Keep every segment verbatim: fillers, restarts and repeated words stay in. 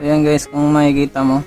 Ayan guys, kung makikita mo.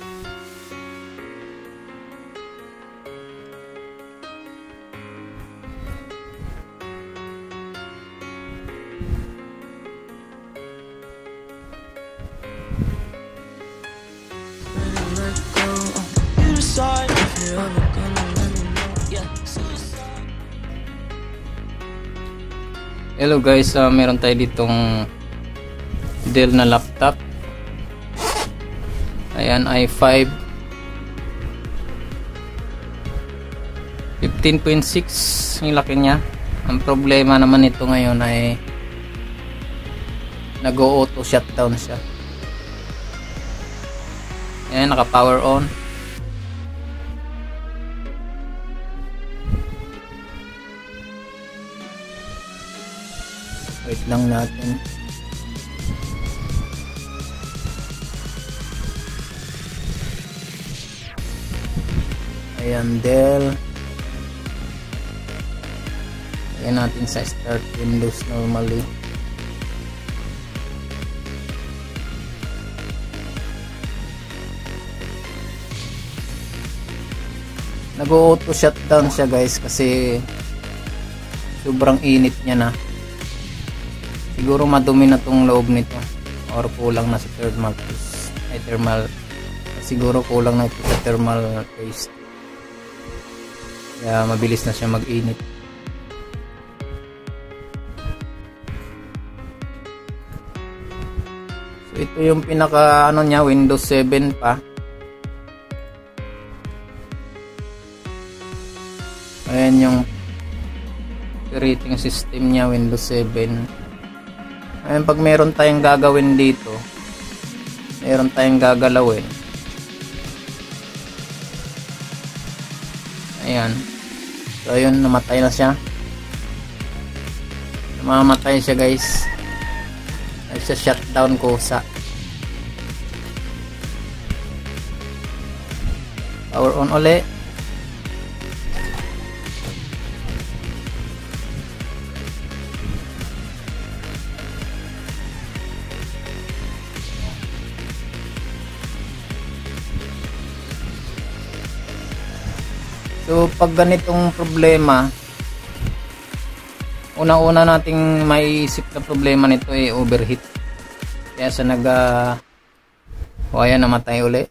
Hello guys, uh, meron tayo ditong Dell na laptop. Ayan, i five fifteen point six yung laki niya. Ang problema naman ito ngayon ay nag-auto shutdown siya. Ayan, naka power on. Wait lang natin. Ayan, Dell. Lagyan natin sa start Windows normally. Nag-auto shutdown siya guys kasi sobrang init niya na. Siguro madumi na tong loob nito or kulang na sa thermal paste. Ay, thermal. Siguro kulang na ito sa thermal paste. Kaya mabilis na siya mag-init. So ito yung pinaka ano niya, Windows seven pa. Ayan yung operating system niya, Windows seven. Ayan, pag meron tayong gagawin dito, meron tayong gagalawin. Ayan. So ayun, namatay na siya. Namamatay siya guys. Ay siya shutdown kusa. Power on uli. So pag ganitong problema, unang-una nating maiisip na problema nito ay overheat. Kaya sa nag uh, o ayan, namatay uli.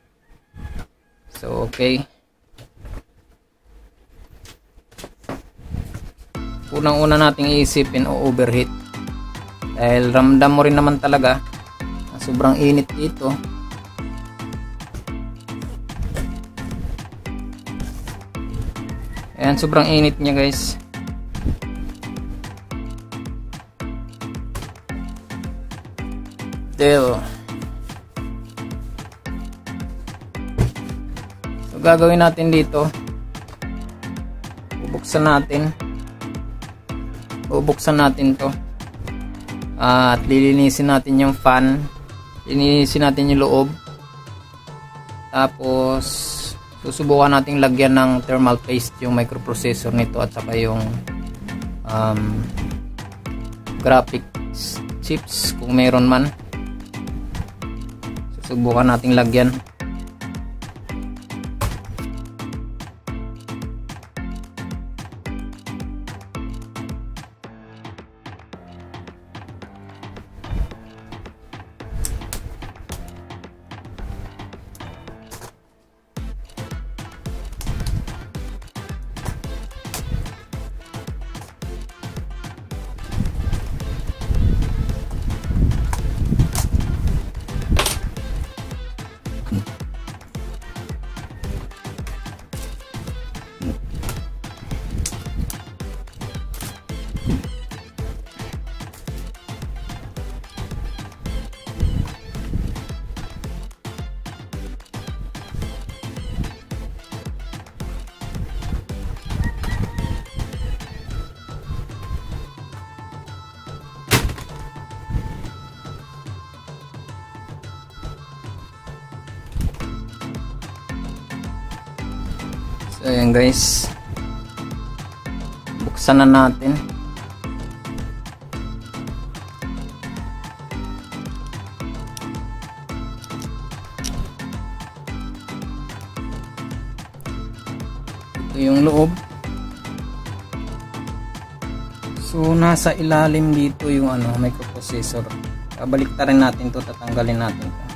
So okay, unang-una nating iisipin o overheat, dahil ramdam mo rin naman talaga sobrang init dito. Ayan, sobrang init niya guys. Dell. So gagawin natin dito, bubuksan natin bubuksan natin to, uh, at lilinisin natin yung fan, linisin natin yung loob, tapos susubukan nating lagyan ng thermal paste yung microprocessor nito at saka yung um, graphics chips kung meron man. Susubukan nating lagyan. So ayan guys, buksan na natin. Ito yung loob. So nasa ilalim dito yung ano, microprocessor. Babaliktarin natin to, tatanggalin natin to.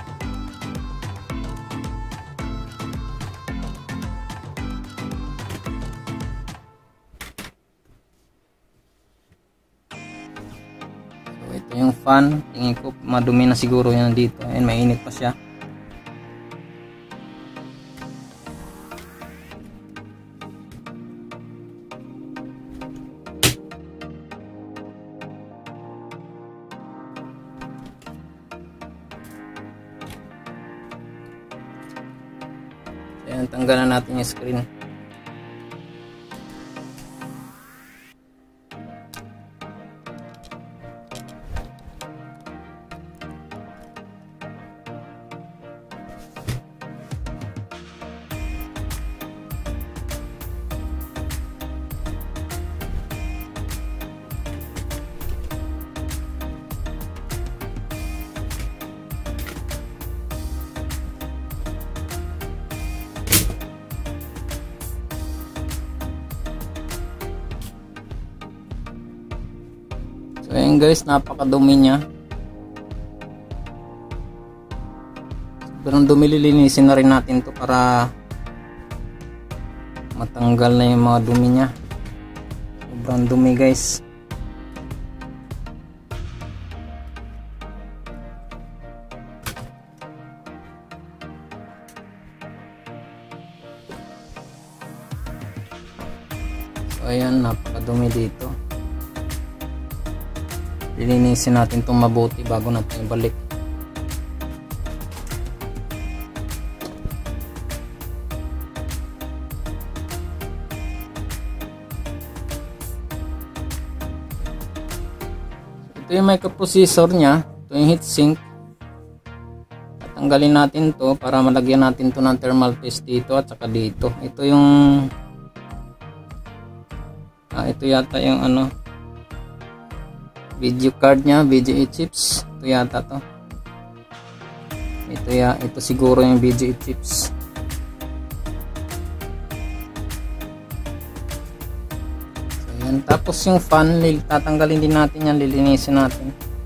So ito yung fan, tingin ko madumi na siguro yan dito. Ayun, mainit pa siya. Ayan, tanggalan natin yung screen. So ayan guys, napakadumi niya. Sobrang dumi, lilinisin na rin natin to para matanggal na yung mga dumi niya. Sobrang dumi guys. So ayan, napakadumi dito. Lilinisin natin itong mabuti bago natin ibalik. Ito yung microprocessor niya. Ito yung heatsink. Tatanggalin natin to para malagyan natin to ng thermal paste dito at saka dito. Ito yung ah, ito yata yung ano, video card niya, V G A chips. Ito yata to. Ito ya, ito siguro yung V G A chips. So yan, tapos yung fan, tatanggalin din natin yan, lilinisin natin.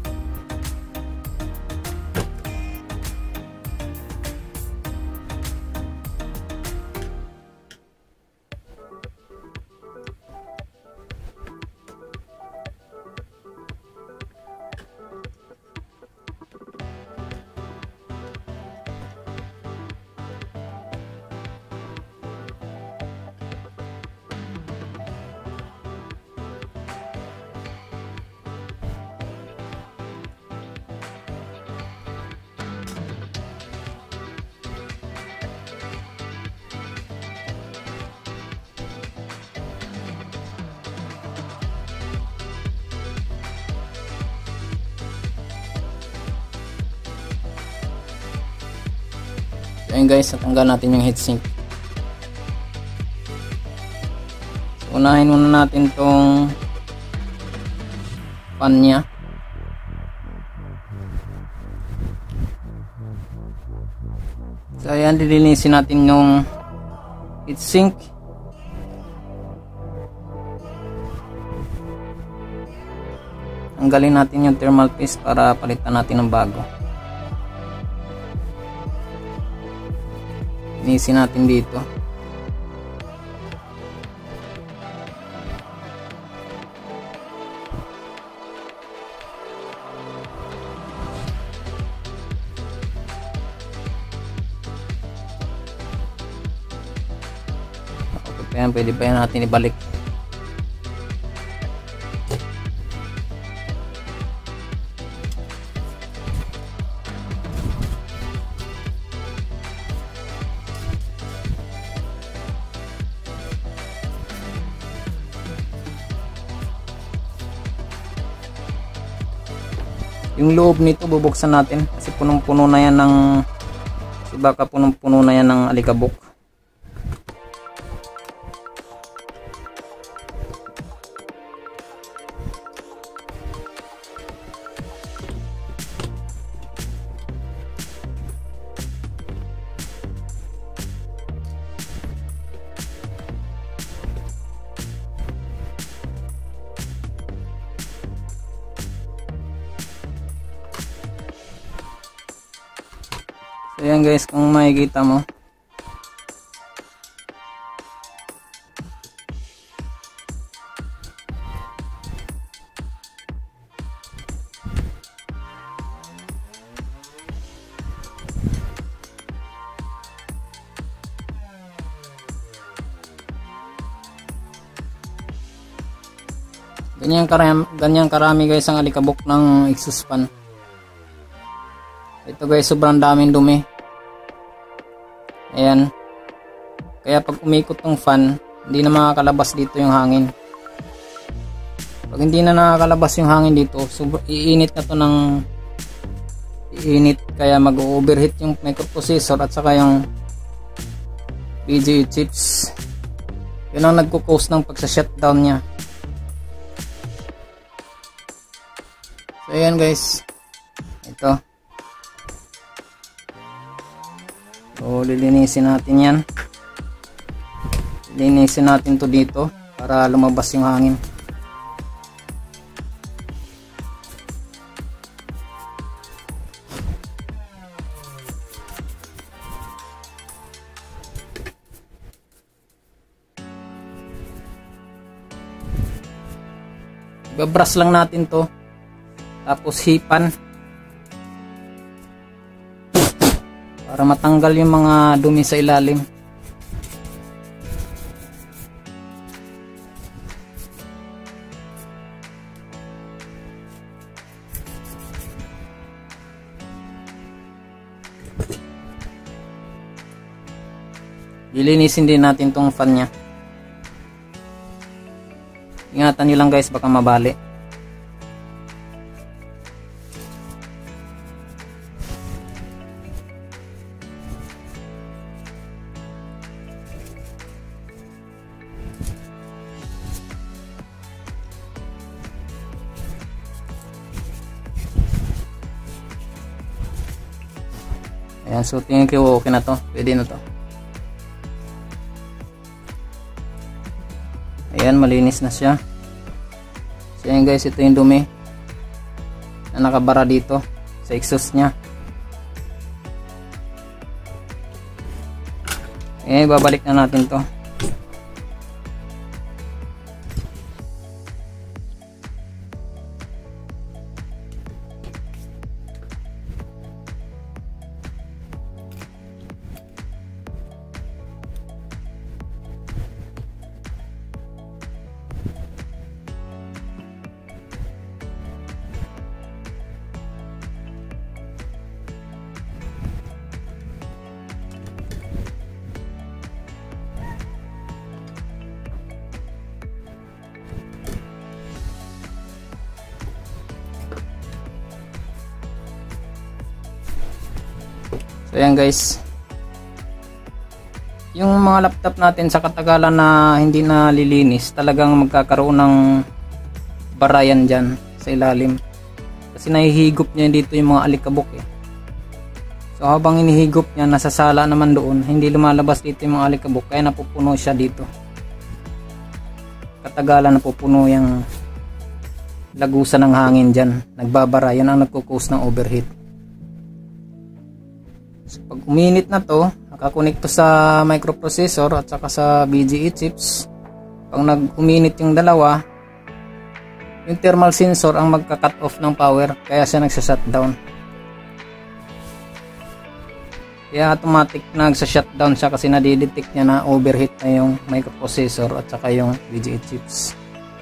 Ayan guys, natanggal natin yung heatsink. So, unahin muna natin tong fan nya. So ayan, dilinisin natin yung heatsink. Tanggalin natin yung thermal paste para palitan natin ng bago. Linisin natin dito. Okay pa yan, pwede pa yan natin ibalik. Yung loob nito bubuksan natin kasi punong-puno na yan ng kasi baka punong-puno na yan ng alikabok. So yan guys, kung makikita mo, ganyan karami, ganyan karami guys ang alikabok ng exhaust fan. Ito guys, sobrang daming dumi. Ayan. Kaya pag umikot ng fan, hindi na makakalabas dito yung hangin. Pag hindi na nakakalabas yung hangin dito, super, iinit na to ng iinit, kaya mag-overheat yung microprocessor at saka yung B G A chips. Yun ang nagko-cause ng pagsa-shutdown niya. So ayan guys, ito, so lilinisin natin yan, lilinisin natin to dito para lumabas yung hangin. Ibabrush lang natin to, tapos hipan para matanggal yung mga dumi sa ilalim. Lilinisin din natin tong fan nya. Ingatan nyo lang guys, baka mabali. Ayan, so tingin ko okay na to, pwede na to. Ayan, malinis na siya. So ayan guys, ito yung dumi na nakabara dito sa exhaust nya. Ayan, babalik na natin to. So ayan guys, yung mga laptop natin sa katagalan na hindi na lilinis, talagang magkakaroon ng barayan dyan sa ilalim, kasi nahihigop niya dito yung mga alikabok eh. So habang inihigop niya, nasasala naman doon, hindi lumalabas dito yung mga alikabok, kaya napupuno siya dito. Katagalan napupuno yung lagusan ng hangin dyan, nagbabara, yan ang nagkukos ng overheat. So, pag uminit na to, nakakonect to sa microprocessor at saka sa B G A chips. Pag nag-uminit yung dalawa, yung thermal sensor ang magka-cut off ng power, kaya siya nagsa-shutdown. Kaya automatic nagsa-shutdown siya kasi nadidetect niya na overheat na yung microprocessor at saka yung B G A chips.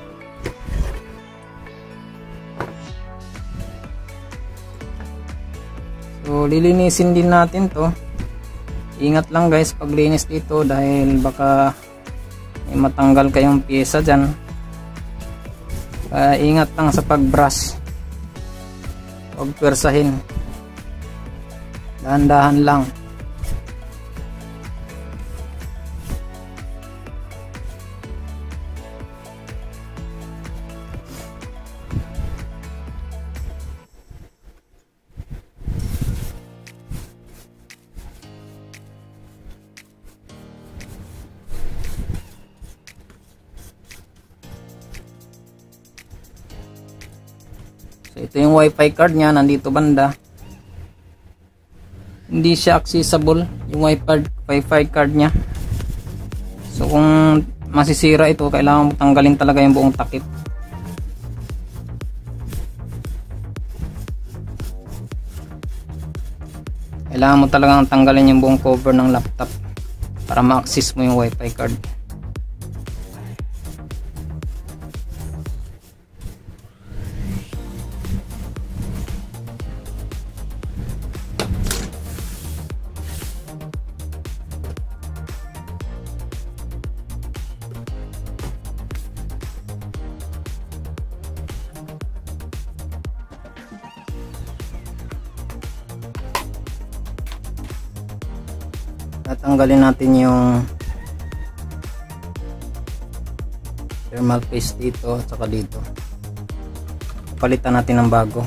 So lilinisin din natin to. Ingat lang guys pag linis dito, dahil baka may matanggal kayong pyesa dyan. Uh, ingat lang sa pag-brush, huwag pwersahin, dahan-dahan lang. So ito yung wifi card nya, nandito banda. hindi siya accessible yung wifi, wifi card nya. So kung masisira ito, kailangan mo tanggalin talaga yung buong takip. Kailangan mo talagang tanggalin yung buong cover ng laptop para ma-access mo yung wifi card. Tatanggalin natin yung thermal paste dito at saka dito. Palitan natin ng bago.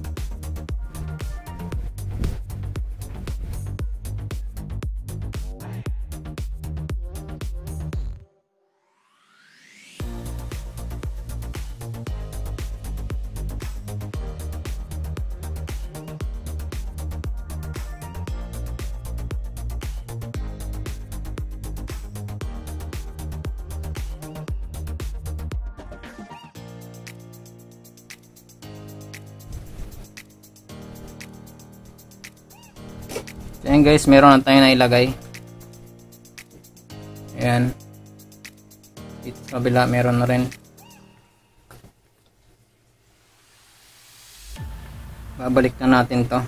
Ayan guys, meron na tayo na ilagay. Ayan. Dito sa kabila meron na rin. Babalik na natin to.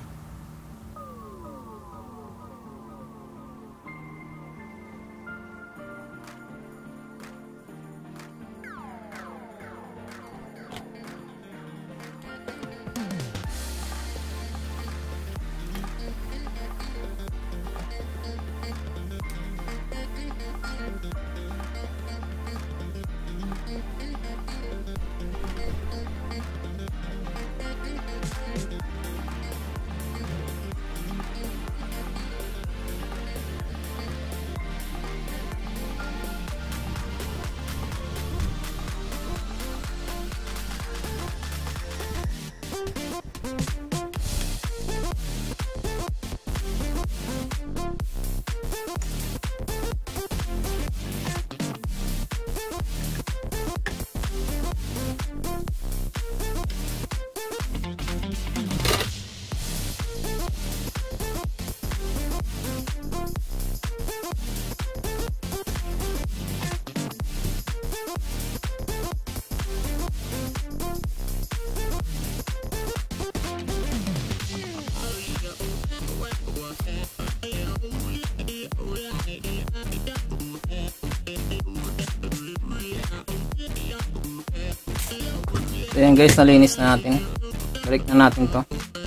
So yan guys, nalinis na natin. Balik na natin to.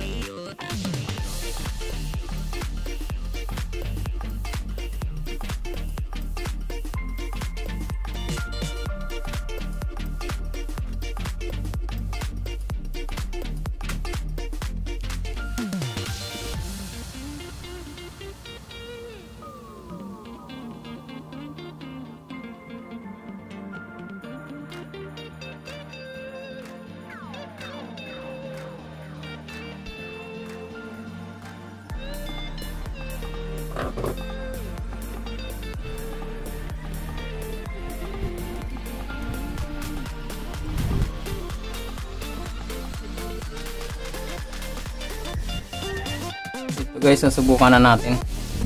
Ito guys, susubukan na natin.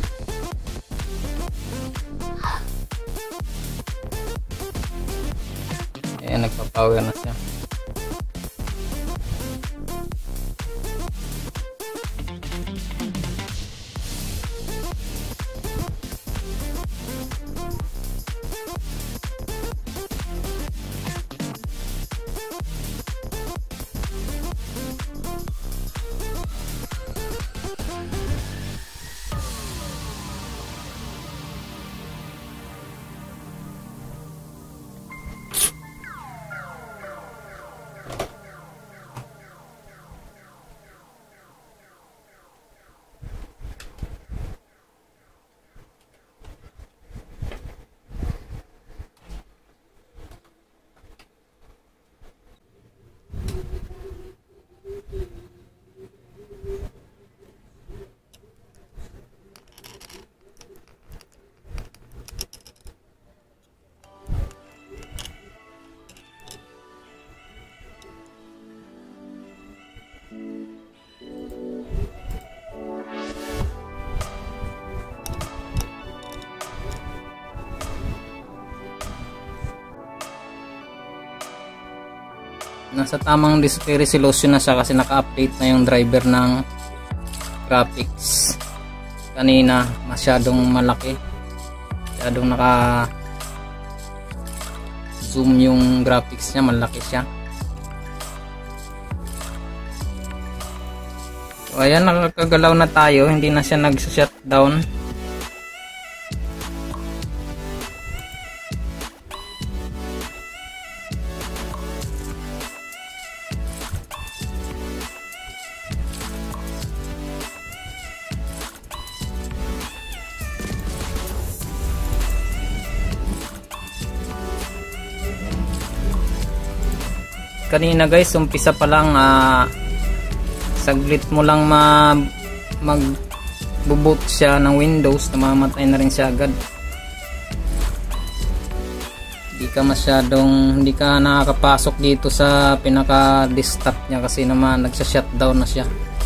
Ayan, nagpa-power na siya. nasa tamang display resolution na siya kasi naka-update na yung driver ng graphics. Kanina masyadong malaki, masyadong naka zoom yung graphics niya, malaki siya. So ayan, nakakagalaw na tayo, hindi na siya nag-shutdown. Kanina guys, umpisa pa lang, uh, saglit mo lang ma mag buboot siya ng Windows, namamatay na rin siya agad. Hindi ka masyadong, hindi ka nakakapasok dito sa pinaka desktop niya kasi naman nagsa-shutdown na siya.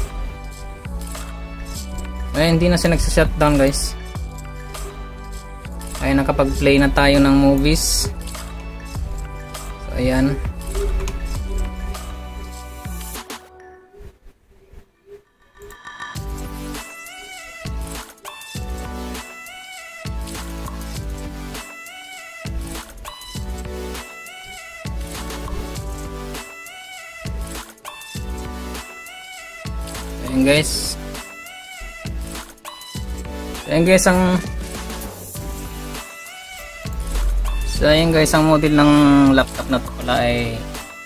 Ay, hindi na siya nagsa-shutdown guys. Ay, nakapag-play na tayo ng movies. So ayan. Ayan guys. Ayan guys ang So ayan guys, ang model ng laptop na to pala ay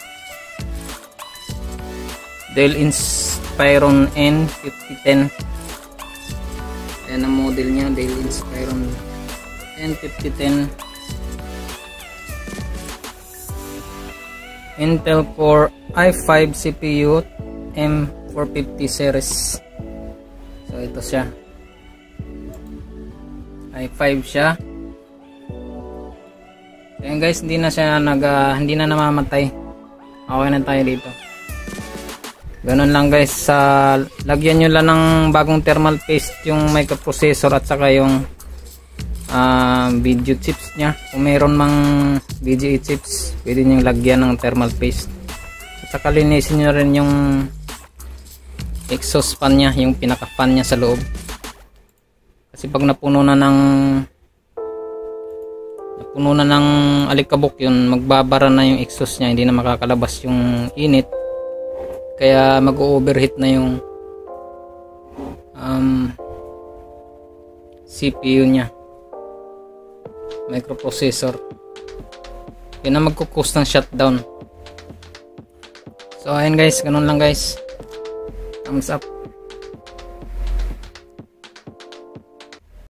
Dell Inspiron N fifty ten. Ayan ang model niya, Dell Inspiron N fifty ten. Intel Core i five C P U M four fifty series. So ito siya, i five siya. Ayan guys, hindi na siya nag uh, hindi na namamatay. Okay na tayo dito. Ganun lang guys, sa uh, lagyan nyo lang ng bagong thermal paste yung microprocessor at saka yung uh, video chips nya. Kung mayroon mang V G A chips, pwede nyo lagyan ng thermal paste. At saka linisin nyo rin yung exhaust fan nya, yung pinaka fan nya sa loob. Kasi pag napuno na ng napuno na ng alikabok yun, magbabara na yung exhaust nya, hindi na makakalabas yung init. Kaya mag-overheat na yung um, C P U nya, microprocessor. Yun na magkukos ng shutdown. So ayun guys, ganun lang guys. Thumbs up.